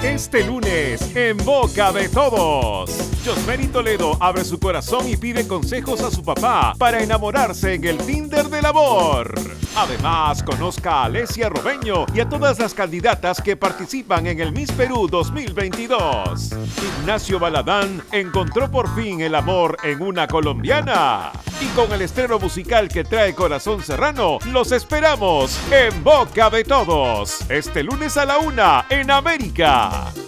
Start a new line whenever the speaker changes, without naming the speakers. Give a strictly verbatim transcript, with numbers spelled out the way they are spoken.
Este lunes, en boca de todos, Josmery Toledo abre su corazón y pide consejos a su papá para enamorarse en el Tinder del amor. Además, conozca a Alesia Robeño y a todas las candidatas que participan en el Miss Perú dos mil veintidós. Ignacio Baladán encontró por fin el amor en una colombiana. Y con el estreno musical que trae Corazón Serrano, los esperamos en boca de todos, este lunes a la una en América.